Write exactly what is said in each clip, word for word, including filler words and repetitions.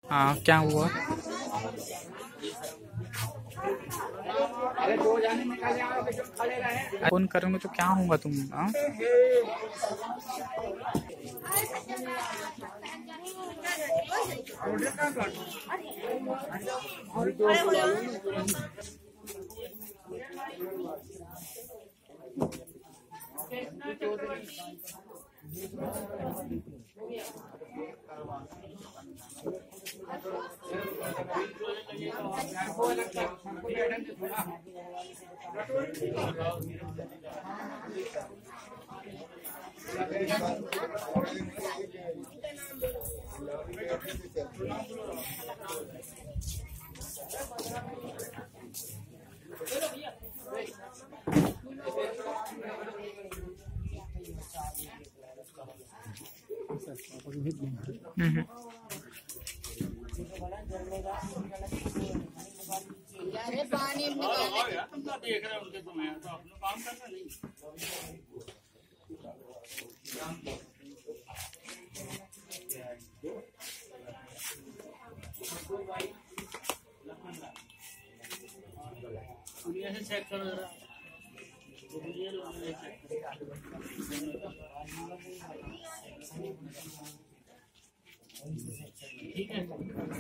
हाँ, क्या हुआ? फोन करूंगा तो क्या होगा तुम? हाँ, हम्म, पानी देख रहे उनके तो मैं तो अपना काम करना नहीं। ऐसे चेक करो जरा। ठीक है,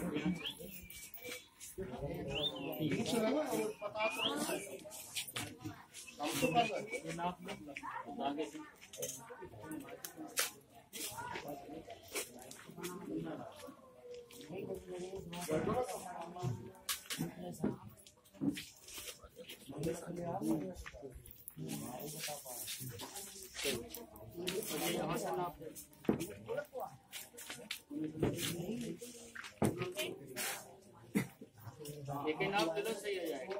लेकिन आप दिलो सही हो जाएगा।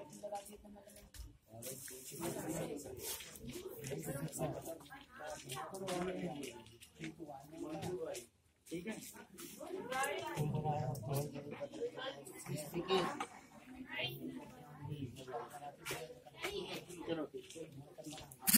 ठीक है।